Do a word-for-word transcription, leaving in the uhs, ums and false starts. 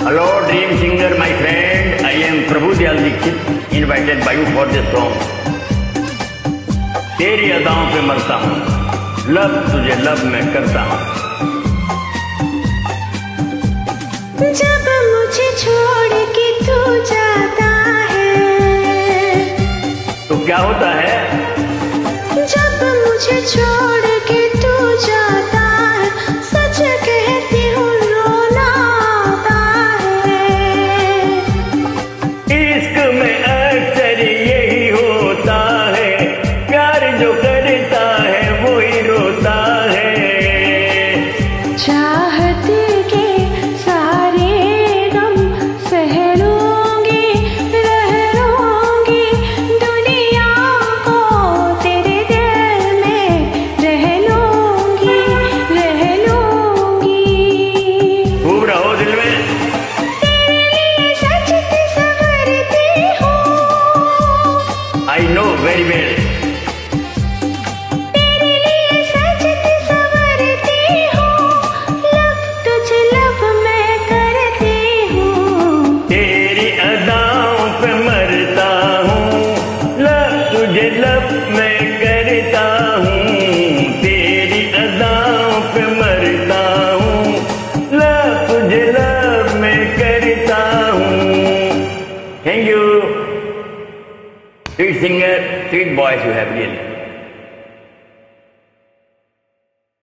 Hello, dream singer, my friend. I am Prabhu Dayal Dixit, invited by you for this song. तेरी अदाओं पे मरता हूँ, लब तुझे लब मैं करता हूँ। जब मुझे छोड़ के तू जाता है, तो क्या होता है? जब मुझे छोड़ के तू जाता है, सच कहती हूँ रोना आता है। इश्क में अक्सर यही होता है, प्यार जो करता है वो ही रोता है। चाहत के सारे गम सह लूंगी, रह लूंगी, दुनिया को तेरे दिल में रह लूंगी, रह लूंगी। खूब रहो दिल में। तेरे लिए सजती संवरती हूँ, I know very well. तेरे लिए सजती संवरती हूँ, लब तुझे लब मैं करती हूँ। तेरी अदाओं पे मरता हूँ, लब तुझे लब मैं करता हूँ। तेरी अदाओं पे मरता हूँ, लब तुझे लब मैं करता हूँ। Thank you. Sweet singer, sweet voice you have really.